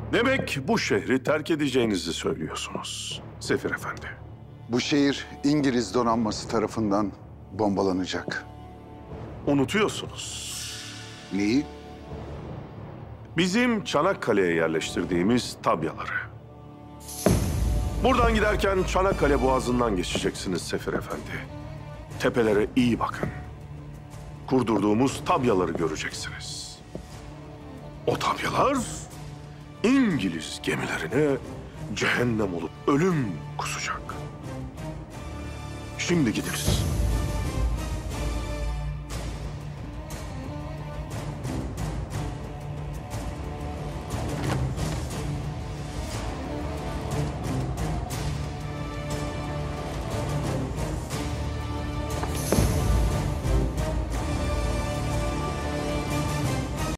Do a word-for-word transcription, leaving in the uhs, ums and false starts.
Demek bu şehri terk edeceğinizi söylüyorsunuz Sefir Efendi. Bu şehir İngiliz donanması tarafından bombalanacak. Unutuyorsunuz. Neyi? Bizim Çanakkale'ye yerleştirdiğimiz tabyaları. Buradan giderken Çanakkale Boğazı'ndan geçeceksiniz Sefir Efendi. Tepelere iyi bakın. Kurdurduğumuz tabyaları göreceksiniz. O tabyalar İngiliz gemilerine cehennem olup ölüm kusacak. Şimdi gidiniz.